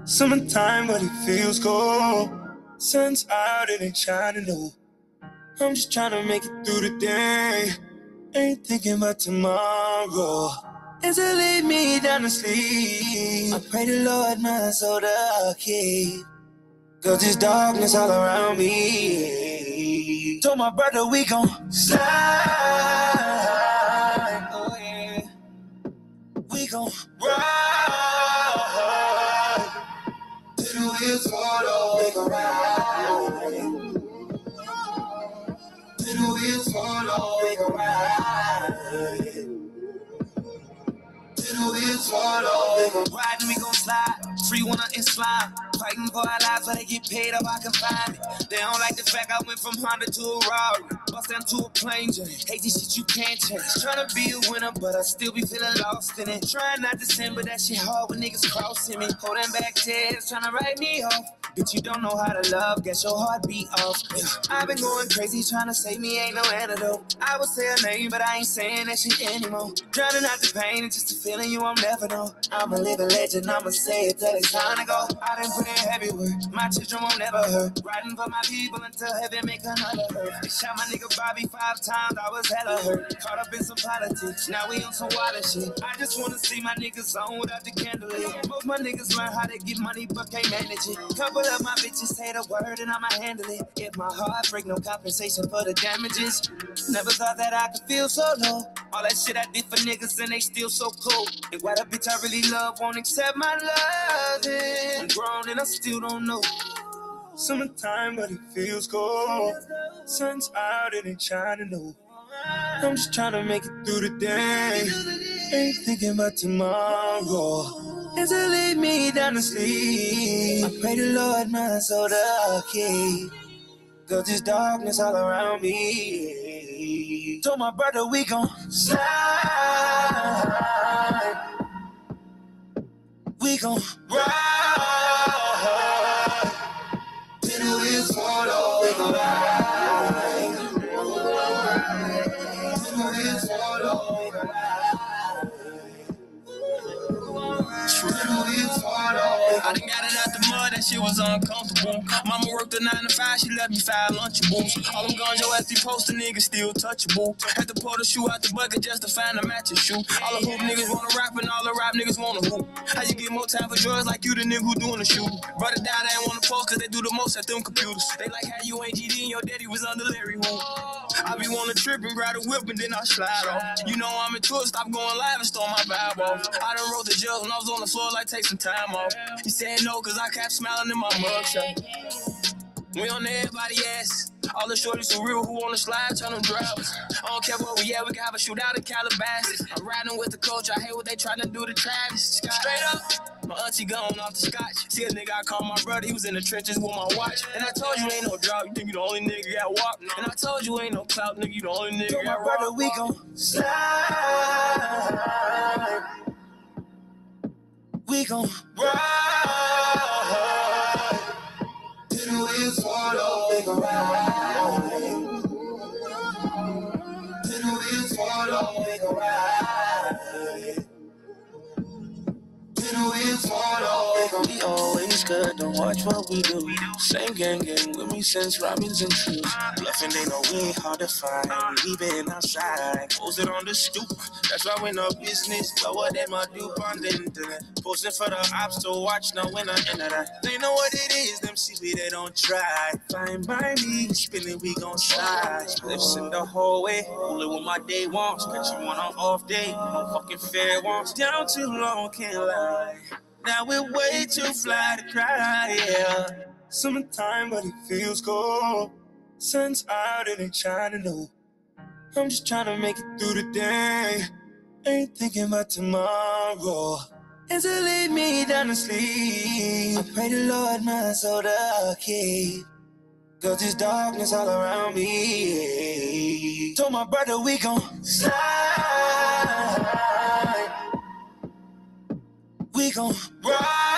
Summertime, but it feels cold. Sun's out, it ain't shining low. I'm just trying to make it through the day. Ain't thinking about tomorrow. As it lead me down to sleep, I pray the Lord my soul to keep. Cause there's darkness all around me. Told my brother we gon' slide. Oh yeah. We gon' ride. Till the wheels fall off. We gon' ride. Till the wheels fall off. We gon' ride. Till the wheels fall off. We gon' ride and we gon' slide. Free one and slime. Fighting for our lives so they get paid up, I can find it. They don't like the fact I went from Honda to a Rari. Bust down to a plane journey. Hate this shit you can't change. Tryna be a winner, but I still be feeling lost in it. Trying not to sin, but that shit hard when niggas crossing me. Holding back tears, tryna write me off. Bitch, you don't know how to love, get your heartbeat off. Yeah. I've been going crazy, tryna save me, ain't no antidote. I would say her name, but I ain't saying that shit anymore. Drowning out the pain, it's just a feeling you won't never know. I'm a living legend, I'ma say it till it's time to go. I done put in heavy work, my children won't never hurt. Riding for my people until heaven make another hurt. They shot my nigga Bobby 5 times, I was hella hurt. Caught up in some politics, now we on some wild shit. I just wanna see my niggas on without the candlelit. Most my niggas learn how to get money but can't manage it. Couple of my bitches say the word and I'ma handle it. If my heart break, no compensation for the damages. Never thought that I could feel so low. All that shit I did for niggas and they still so cool. And why the bitch I really love won't accept my love. I'm grown and I still don't know. Summertime, but it feels cold. Sun's out, it ain't shining low. I'm just trying to make it through the day. Ain't thinking about tomorrow. As it lead me down to sleep, I pray the Lord my soul to keep. Cause there's darkness all around me. Told my brother we gon' slide. We gon' ride. Till the wheels fall off. We gon' ride. Till the wheels fall off. We gon' ride. I done got it out the mud, that shit was uncomfortable. Mama worked a 9 to 5, she left me 5 Lunchables. All them guns your ass be postin', niggas still touchable. Had to pull the shoe out the bucket just to find a matching shoe. All the hoop niggas wanna rap and all the rap niggas wanna hoop. How you get more time for drugs like you the nigga who doing the shoot? Brother died, they ain't wanna post cause they do the most at them computers. They like how you ain't GD and your daddy was under Larry Hoop. I be wanna trip and grab a whip and then I slide off. You know I'm into it, stop going live and stole my vibe off. I done wrote the jails when I was on the floor like take some time off. He said no cause I kept smiling in my mugshot. We on everybody ass. All the shorties for real who wanna slide, turn them drivers. I don't care where we at, we can have a shootout in Calabasas. I'm riding with the coach, I hate what they tryna do to Travis. Straight up, my auntie gone off the scotch. See a nigga I called my brother, he was in the trenches with my watch. And I told you ain't no drought, you think you the only nigga got walk. And I told you ain't no clout, nigga, you the only nigga got my brother, rock. we gon' slide. We gon' ride. Till the wheels fall off. We gon' ride. Till the wheels fall off. We gon' ride. Till the wheels fall off. We always good, don't watch what we do. Same gang with me since Robins and Shoes. Bluffing, they know we ain't hard to find. We been outside, posted on the stoop. That's why we no business, lower than my DuPont internet. Posting for the ops to watch, no winner into that. They know what it is, them CB they don't try. Fine by me, spinning we gon' slide. Spliffs in the hallway, only when my day wants. Catch you on an off day, no fucking fair wants. Down too long, can't lie. Now we're way too fly to cry, yeah. Summertime, but it feels cold. Sun's out, it ain't shining low. I'm just trying to make it through the day. Ain't thinking about tomorrow. As it lead me down to sleep, I pray the Lord my soul to keep. Cause there's darkness all around me. Told my brother we gon' slide. We gon' ride.